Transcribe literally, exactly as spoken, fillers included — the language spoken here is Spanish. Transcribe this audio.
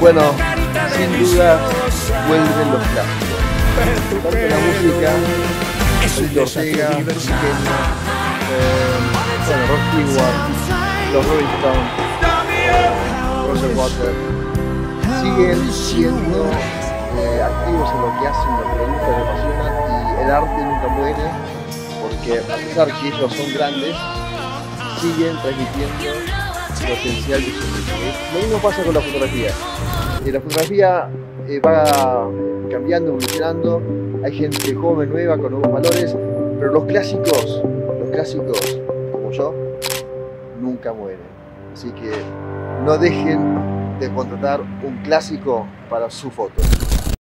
Bueno, sin duda vuelven los clásicos. Tanto la música, Palito Ortega, Pequeño, eh, bueno, Rod Stewart, los Rolling Stones, Roger Waters, siguen siendo eh, activos en lo que hacen, lo que les gusta, lo que apasionan, y el arte nunca muere, porque a pesar que ellos son grandes, siguen transmitiendo potencial de su música. Lo mismo pasa con la fotografía. Eh, la fotografía eh, va cambiando, evolucionando, hay gente joven, nueva, con nuevos valores, pero los clásicos, los clásicos como yo, nunca mueren. Así que no dejen de contratar un clásico para su foto.